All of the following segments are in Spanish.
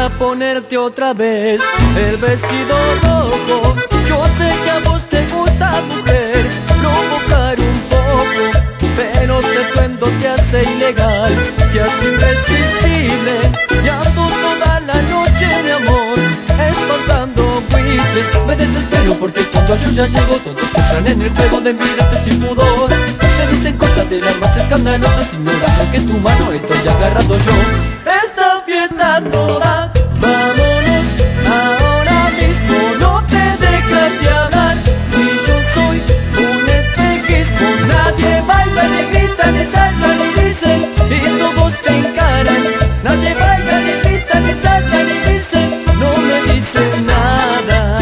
a ponerte otra vez el vestido rojo. Yo sé que a vos te gusta, mujer, provocar un poco, pero ese atuendo te hace ilegal, te hace irresistible. Y ando toda la noche, mi amor, espantando buitres. Me desespero porque cuando yo ya llego todos entran en el juego de mirarte sin pudor. Te dicen cosas de las más escandalosas, ignorando que tu mano estoy agarrado yo. Esta fiesta no da, vámonos ahora mismo, no te dejas de hablar. Y yo soy un espejismo, nadie baila, le gritan, le saltan, le dicen, y todos te encaran. Nadie baila, le gritan, le saltan, le dicen, no me dicen nada.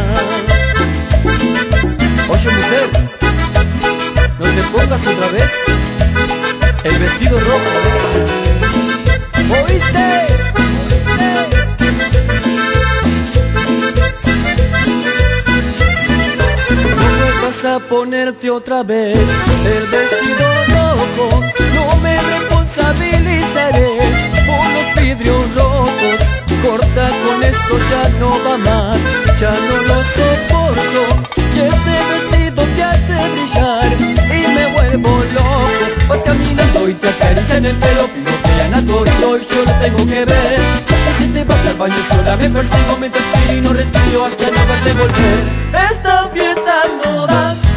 Oye, mujer, no te pongas otra vez el vestido rojo. ¿Oíste? No vuelvas a ponerte otra vez el vestido rojo. No me responsabilizaré por los vidrios rotos. Corta con esto, ya no va más, ya no lo soporto. Y este vestido te hace brillar y me vuelvo loco. Vas caminando y te acarician el pelo, y yo lo tengo que ver. Y si te vas al baño sola me persigo, me respiro y no respiro hasta no verte volver. Esta fiesta no da.